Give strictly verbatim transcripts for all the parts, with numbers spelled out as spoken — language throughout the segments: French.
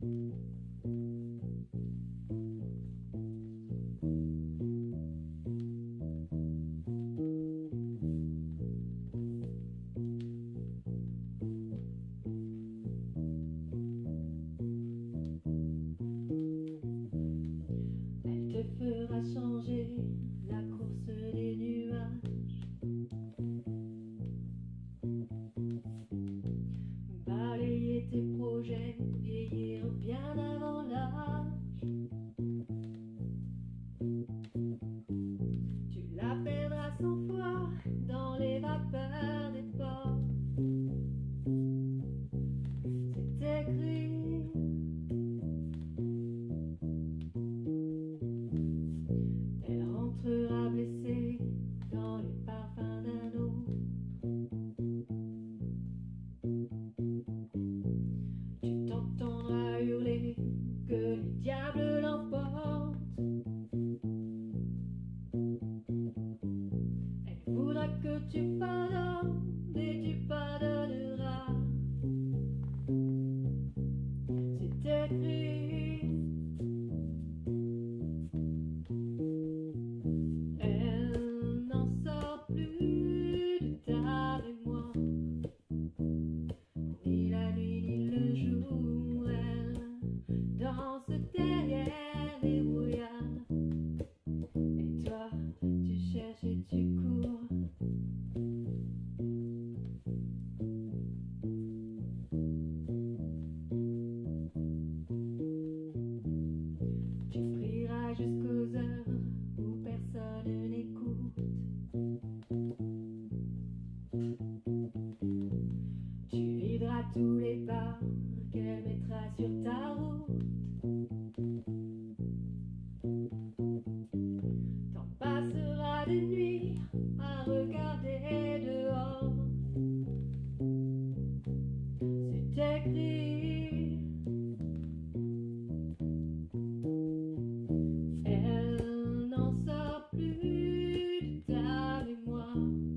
Elle te fera changer la course des nuages, balayer tes projets, vieillir bien avant l'âge. Tu la perdras cent fois dans les vapeurs des ports. C'est écrit. Elle rentrera blessée dans les parfums d'un autre. Tu t'entendras hurler que le diable l'emporte. Elle voudra que tu pardonnes et tu pardonneras. C'est écrit. Elle n'en sort plus de ta mémoire, ni la nuit ni le jour. Elle danse derrière les brouillards, et toi tu cherches et tu cours. Tu prieras jusqu'aux heures où personne n'écoute. Tu videras tous les pas qu'elle mettra sur ta route. T'en passeras des nuits à regarder dehors. C'est écrit. Elle n'en sort plus de ta mémoire,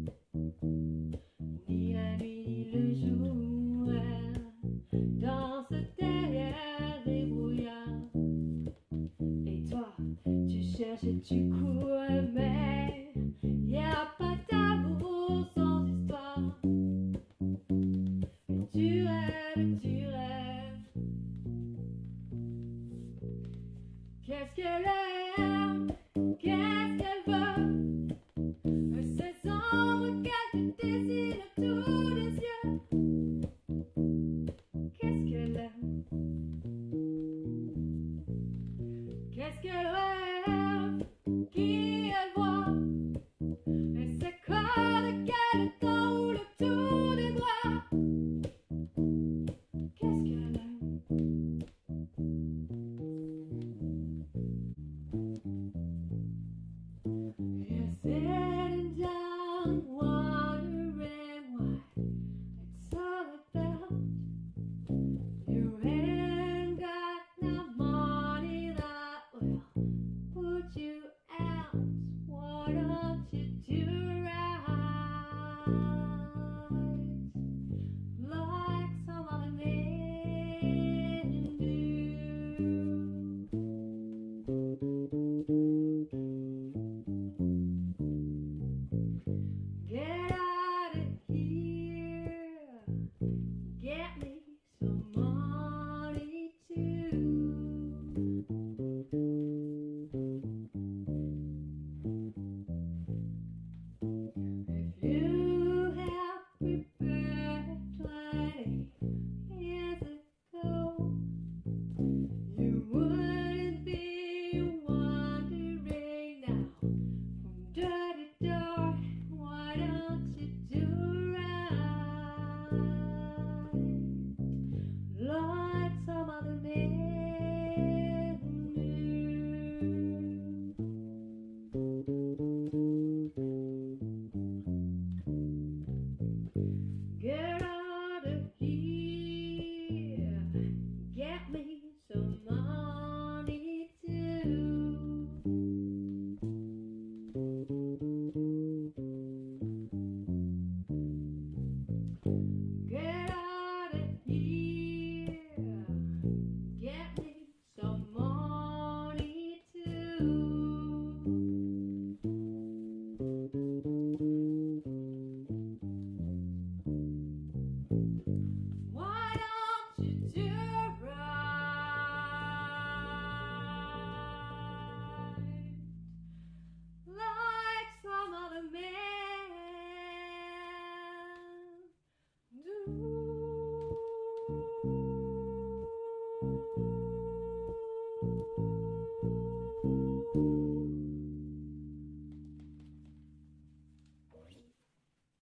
ni la nuit ni le jour. Elle danse derrière les brouillards, et toi tu cherches et tu cours, mais